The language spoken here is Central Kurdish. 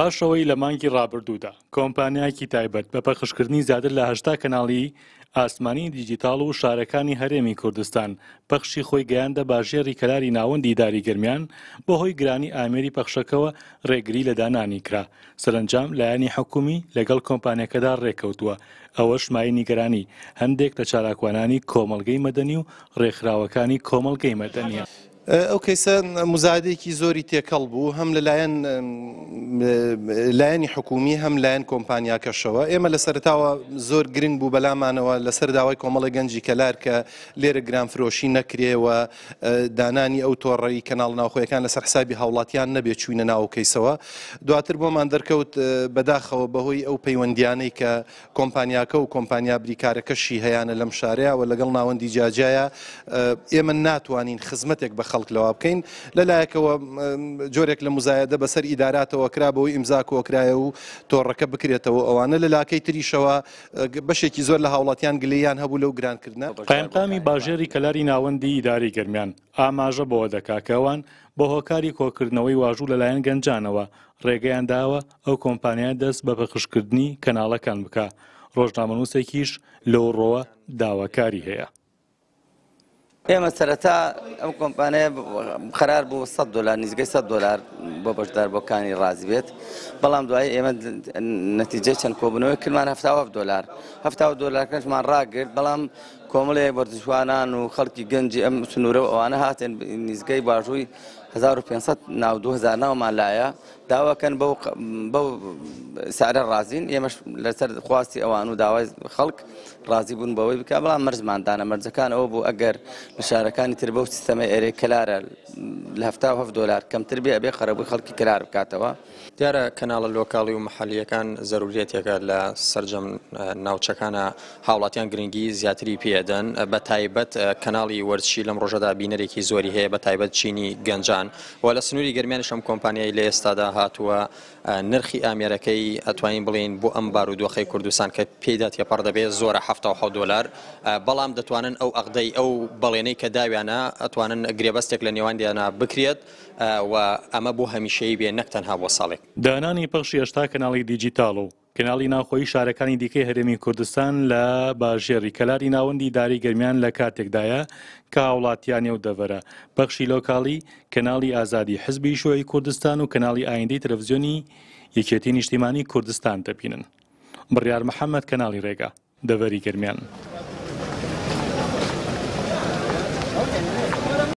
پاشەوەی لە مانگی ڕابردوودا کۆمپانیایەکی تایبەت بە پەخشکردنی زیاتر لە 80 کەناڵی ئاسمانی دیجیتاڵ و شارەکانی هەرێمی کوردستان پەخشی خۆی گەیاندە باژێڕی کەلاری ناوەندی داریگەرمیان بۆ هۆی گرانی ئامێری پەخشەکەوە ڕێگری لە دانانی کرا. سەرنجام لایەنی حکومی لەگەڵ کۆمپانیەکەدا ڕێکەوتووە. ئەوەش مای نیگەرانی هەندێک لە چالاکوانانی کۆمەڵگەی مەدەنی و ڕێکخراوەکانی کۆمەڵگەی مەدەنیە. ئەو کەیسە مزایدەیەکی زۆری تێکەڵ بوو هەم لە لایەنی حکومی هەم لایەن کۆمپانیاکەشەوە. ئێمە لە سەرتاوە زۆر گرنگ بوو بەلامانەوە لەسەر داوای کۆمەڵی گەنجی کەلار کە لێرە گرانفرۆشی نەکرێەوە دانانی ئەو تۆڕەی کەناڵ ناوخۆیەکان لەسەر حسابی هاوڵاتیان نەبێت چوینە ناو کەیسەوە. دواتر بۆمان دەرکەوت بەداخەوە بەهۆی ئەو پەیوەندیانەی کە کۆمپانیاکە و کۆمپانیا بریکارەکەشی هەیەە لەم شارەیەوە لەگەڵ ناوەندی جاجایە ئێمە ناتوانین خزمەتێک بە خەڵک لەوە بکەین. لەلایەکەوە جۆرێک لە مزایدە بەسەر ئیداراتەوە کرا بەوەی ئیمزاکۆکرایە و تۆڕەکە بکرێتەوە. ئەوانە لە لاکەی تریشەوە بەشێکی زۆر لە هاوڵاتیان گلەیان هەبوو لەو گرانکردنە. قایمقامی باژێری کەلاری ناوەندی ئیداری گەرمیان ئاماژە بەوە دەکاکەوان بە هۆکاری کۆکردنەوەی واژوو لەلایەن گەنجانەوە ڕێگەیان داوە ئەو کۆمپانیا دەست بە پەخشکردنی کەناڵەکان بکە. ڕۆژنامەنووسێکیش لەو ڕۆوە داواکاری هەیە. ئێمە سەرەتا ئەم کۆمپانیای قەرار بوو $100 نزیکەی $100 بۆ بەشداربووەکانی ڕازی بێت، بەڵام دوای ئێمە نەتیجەی چەند کۆبوونەوەی کردمان $70 $70 کەشمان ڕاگرت، بەڵام کۆمەڵێک وەرزشوانان و خەڵکی گەنجی ئەم سنوورە و ئەوانە هاتن نزیکەی باژووی 1500 ناو 2000 ناومان لایە داواکەن بەو سعرە ڕازین. ئێمەش لەسەر خواستی ئەوان و داوای خەڵک ڕازی بوون بەوەی بکە، بەڵام مەرجماندانە مەرجەکان ئەوە بوو ئەگەر لە شارەکانی تر بەو سیستەمە ئێرەی کەلارە لە $77 کەمتر بێ ئەبێ خەرەبووی خەڵکی کەلار بکاتەوە. دیارە کەناڵە لۆکاڵی و محەلیەکان زەرورێتێکە لە سەرجەم ناوچەکانە هاوڵاتیان گرنگی زیاتری پێدەن، بە تایبەت کەناڵی وەرزشی لەم ڕۆژەدا بینەرێکی زۆری هەیە، بە تایبەت چینی گەنجان و لە سنووری گەرمیانش ئەم کۆمپانیای لە ئێستادا هاتووە نرخی ئامێرەکەی ئەتوانین بڵێن بۆ ئەم بارودۆخەی کوردستان کە پێدا تێپەڕ دەبێت زۆرە $77، بەڵام دەتوانن ئەو عەقدەی ئەو بەڵێنەی کە داویانە ئەتوانن گرێبەستێک لە نێوانیانە بکرێت و ئەمە بۆ هەمیشەیی بێ نەک تەنها بۆ ساڵێک. دانانی پەخشی 80 کەناڵی دیجیتاڵ و کەناڵی ناوخۆیی شارەکانی دیکەی هەرێمی کوردستان لە باژێڕی کەلاری ناوەندی داری گەرمیان لە کاتێکدایە کە هاوڵاتیانی و دەڤەرە. پەخشی لۆکاڵی کەناڵی ئازادی حزبی شوێی کوردستان و کەناڵی ئایندەی تەلەڤیزیۆنی یەکێتی نیشتیمانی کوردستان دەبینن. بڕیار محەممەد کەناڵی ڕێگا دەڤەری گەرمیان.